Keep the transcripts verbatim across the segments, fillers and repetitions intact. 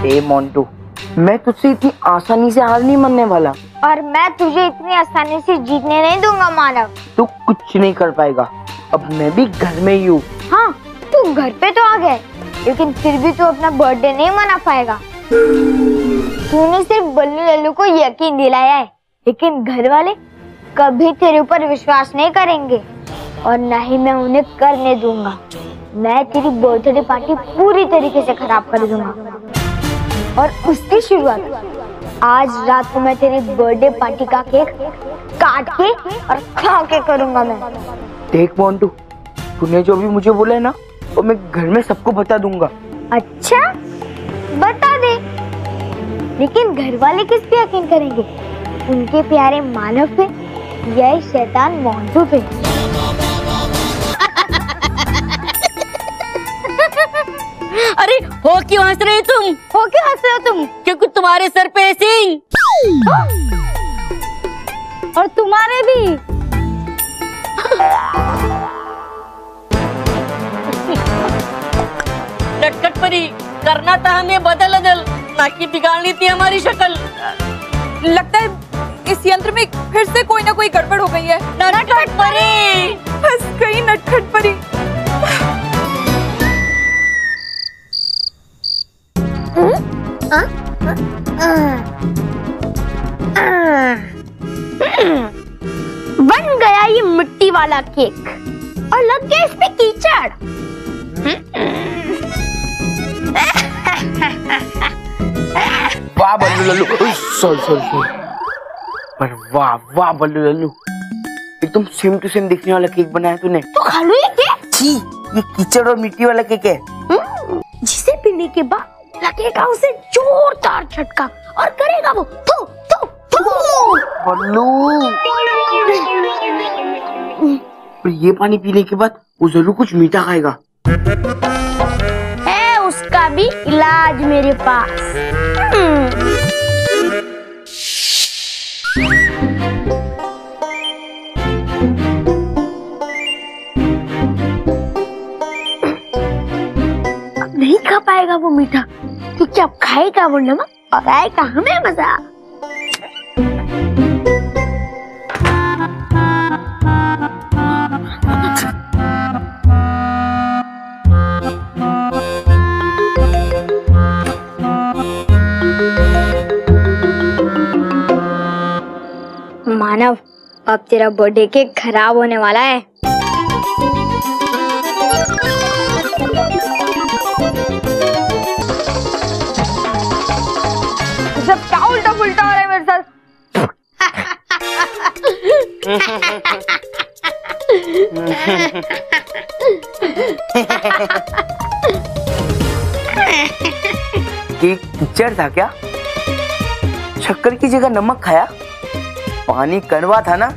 ए मोंटू, मैं तुझसे इतनी आसानी से हार नहीं मानने वाला। और मैं तुझे इतनी आसानी से जीतने नहीं दूंगा मानव। तू कुछ नहीं कर पाएगा, अब मैं भी घर में ही हूँ। हाँ, तू घर पे तो आ गया, लेकिन फिर भी तू अपना बर्थडे नहीं मना पाएगा। तूने सिर्फ बल्लू लल्लू को यकीन दिलाया है, लेकिन घर वाले कभी तेरे ऊपर विश्वास नहीं करेंगे और न ही मैं उन्हें करने दूंगा। मैं तेरी बर्थडे पार्टी पूरी तरीके से खराब कर दूंगा और उसकी शुरुआत आज रात को मैं तेरी बर्थडे पार्टी का केक काट के और खा के करूंगा मैं। देख मोंटू, तूने जो भी मुझे बोला है ना, वो मैं घर में सबको बता दूंगा। अच्छा, बता दे, लेकिन घर वाले किस पे यकीन करेंगे? उनके प्यारे मानव पे या शैतान मोंटू पे? अरे हो क्यों हंस रहे तुम? हो क्यों हंस रहे हो तुम? क्योंकि तुम्हारे सर पे सिंह और तुम्हारे भी। नटखट परी, करना था हमें बदल बदल, ताकि बिगाड़नी थी हमारी शक्ल। लगता है इस यंत्र में फिर से कोई ना कोई गड़बड़ हो गई है। नटखट परी फंस गई, नटखट परी। बन गया ये मिट्टी वाला केक और लग गया इसमें कीचड़। वाह बल्लू लल्लू, सॉरी सॉरी सॉरी, पर वाह वाह बल्लू लल्लू, एकदम सेम टू सेम दिखने वाला केक बनाया तूने। तो खा लो ये केक। छी, ये कीचड़ और मिट्टी वाला केक है, जिसे पीने के बाद लगेगा उसे जोरदार झटका और करेगा वो थू थू थू। बल्लू, पर ये पानी पीने के बाद वो जरूर कुछ मीठा खाएगा। है उसका भी इलाज मेरे पास। अब नहीं खा पाएगा वो मीठा, क्योंकि अब खाएगा वो नमक और आएगा हमें मजा। मानव, अब तेरा बर्थडे केक खराब होने वाला है। सब क्या उल्टा पुल्टा हो रहा है मेरे साथ? केक कीचड़ था क्या? शक्कर की जगह नमक खाया? पानी कड़वा था ना?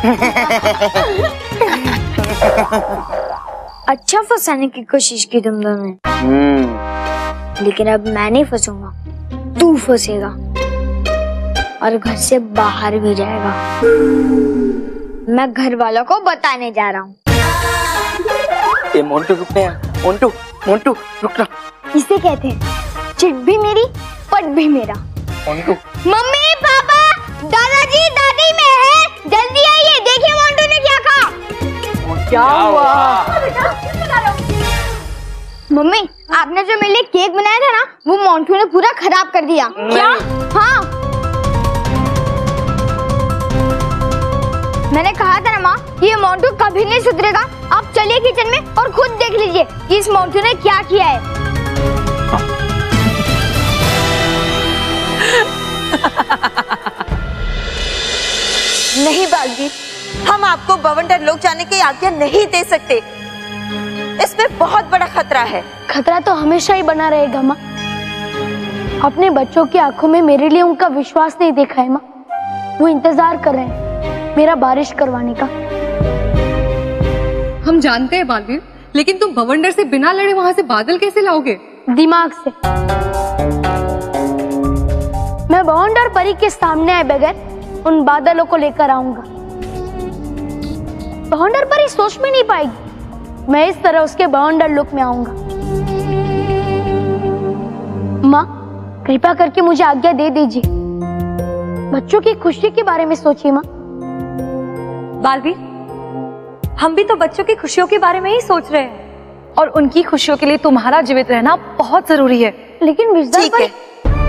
अच्छा फंसाने की कोशिश की तुम दोनों ने, लेकिन अब मैं नहीं फंसूंगा, तू फंसेगा और घर से बाहर भी जाएगा। मैं घर वालों को बताने जा रहा हूँ। ए मोंटू रुकना यार, मोंटू मोंटू रुकना। इसे कहते हैं चिट भी मेरी पट भी मेरा। मोंटू, मम्मी पापा दादाजी दादी मेहर, जल्दी आइए, देखिए मोंटू ने क्या कहा। क्या हुआ? मम्मी, आपने जो मेरे लिए केक बनाया था ना, वो मोंटू ने पूरा खराब कर दिया। क्या? हाँ, मैंने कहा था ना माँ, ये मोंटू कभी नहीं सुधरेगा। आप चलिए किचन में और खुद देख लीजिए कि इस मोंटू ने क्या किया है। नहीं बालवीर, हम आपको बवंडर लोक जाने की आज्ञा नहीं दे सकते। इसमें बहुत बड़ा खतरा है। खतरा तो हमेशा ही बना रहेगा माँ। अपने बच्चों की आंखों में मेरे लिए उनका विश्वास नहीं देखा है माँ। वो इंतजार कर रहे हैं मेरा बारिश करवाने का। हम जानते हैं बालवीर, लेकिन तुम बवंडर से बिना लड़े वहाँ से बादल कैसे लाओगे? दिमाग से। मैं बवंडर परी के सामने आए बगैर उन बादलों को लेकर आऊंगा। बवंडर परी सोच में नहीं पाएगी। मैं इस तरह उसके बवंडर लुक में आऊंगा। माँ, कृपा करके मुझे आज्ञा दे दीजिए। बच्चों की खुशी के बारे में सोचिए माँ। बालवीर, हम भी तो बच्चों की खुशियों के बारे में ही सोच रहे हैं, और उनकी खुशियों के लिए तुम्हारा जीवित रहना बहुत जरूरी है। लेकिन मिर्जा ठीक है,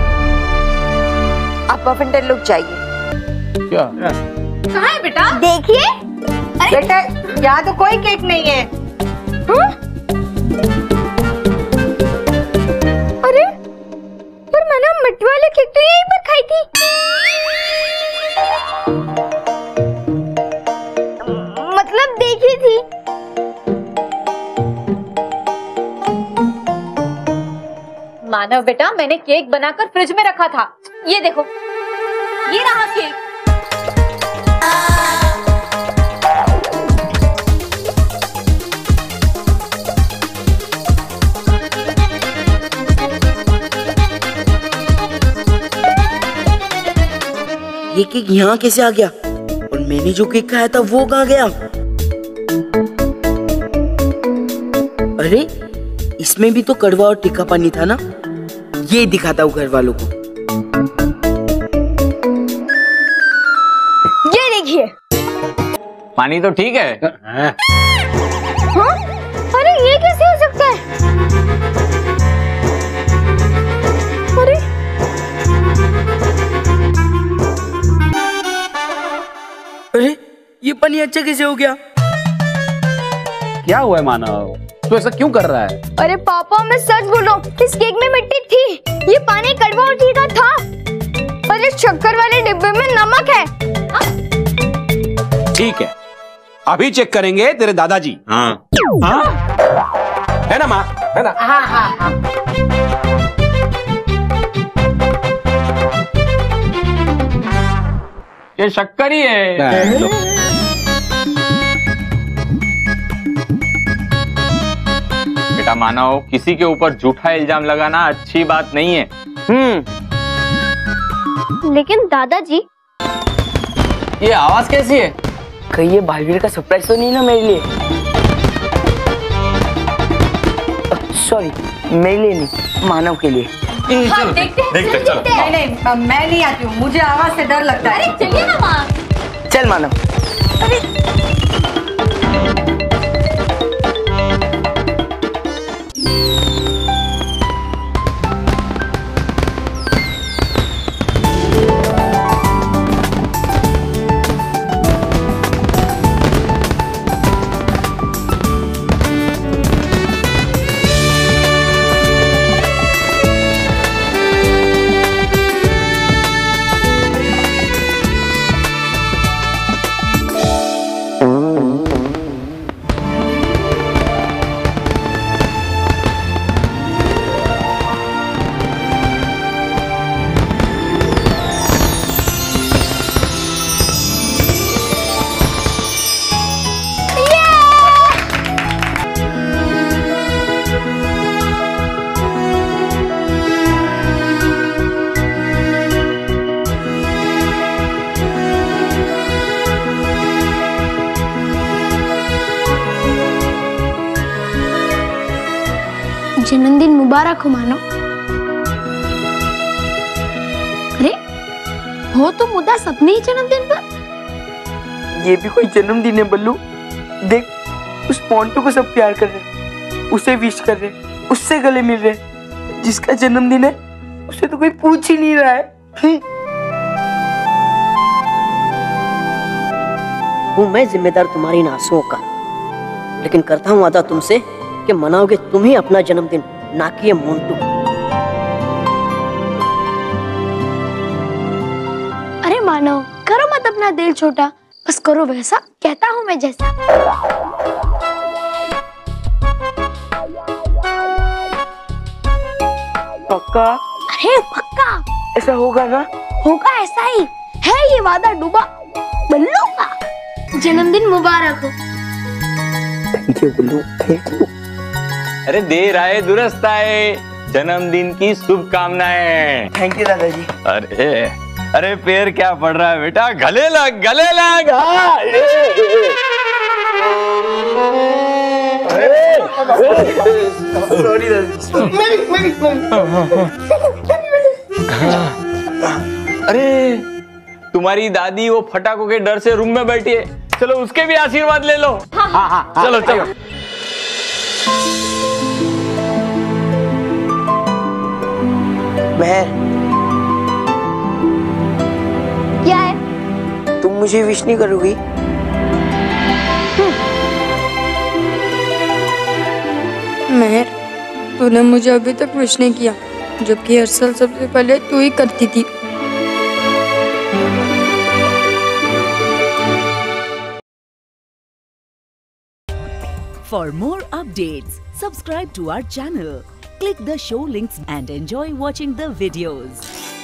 आप बवंडर लोग जाइए। क्या कहाँ है बेटा? देखिए। बेटा यहाँ तो कोई केक नहीं है। हाँ? अरे पर मैंने मिट्टी वाले केक तो यहीं पर खाई थी। मतलब देखी थी। मानव बेटा, मैंने केक बनाकर फ्रिज में रखा था। ये देखो, ये रहा केक। ये केक यहाँ कैसे आ गया? और मैंने जो केक खाया था वो कहाँ गया? अरे इसमें भी तो कड़वा और तीखा पानी था ना। ये दिखाता हूँ घर वालों को। ये देखिए। पानी तो ठीक है। हाँ? अरे ये कैसे हो सकता है? अरे अरे ये पानी अच्छा कैसे हो गया? क्या हुआ है मानव, तू ऐसा क्यों कर रहा है? अरे पापा, मैं सच बोलो, इस केक में मिट्टी थी। ये पानी कड़वा और तीखा था। और इस शक्कर वाले डिब्बे में नमक है। ठीक है, अभी चेक करेंगे तेरे दादाजी। हाँ हाँ है ना माँ, है ना? हाँ हाँ हाँ। ये शक्कर ही है। बेटा मानव, किसी के ऊपर झूठा इल्जाम लगाना अच्छी बात नहीं है। हम्म। लेकिन दादाजी, ये आवाज कैसी है? कहीं ये बालवीर का सरप्राइज तो नहीं ना मेरे लिए? सॉरी, मेरे लिए नहीं, मानव के लिए। हाँ, देखते हैं, देखते, चलो। नहीं नहीं, मैं नहीं आती हूँ, मुझे आवाज से डर लगता है। अरे चलिए ना माँ। चल मानव। जन्मदिन मुबारक हो मानो। अरे हो तो मुद्दा सपने ही जन्मदिन पर। ये भी कोई जन्मदिन है बल्लू? देख, उस मोंटू को सब प्यार कर रहे, उसे विश कर रहे, उससे गले मिल रहे। जिसका जन्मदिन है उसे तो कोई पूछ ही नहीं रहा है। हूँ मैं जिम्मेदार तुम्हारी इन आंसुओं का, लेकिन करता हूँ वादा तुमसे कि मनाओगे तुम ही अपना जन्मदिन, ना कि ये मोंटू। अरे मानो, करो मत अपना दिल छोटा, बस करो वैसा कहता हूँ मैं जैसा। पक्का? अरे पक्का ऐसा होगा ना? होगा, ऐसा ही है, ये वादा डूबा बल्लू का। जन्मदिन मुबारक हो। Thank you Ballu, thank you. अरे देर आए दुरुस्त आए, जन्मदिन की शुभकामनाएं। थैंक यू दादाजी। अरे अरे पैर क्या पड़ रहा है बेटा, गले लग गले लग। हाँ, ये, ये। सॉरी दादाजी। अरे तुम्हारी दादी वो फटाकों के डर से रूम में बैठी है, चलो उसके भी आशीर्वाद ले लो। हाँ हाँ हाँ, चलो चलो। मेहर, क्या है? तुम मुझे विश नहीं करोगी? मेहर, तूने मुझे अभी तक विश नहीं किया, जबकि हर साल सबसे पहले तू ही करती थी। For more updates, subscribe to our channel, click the show links and enjoy watching the videos.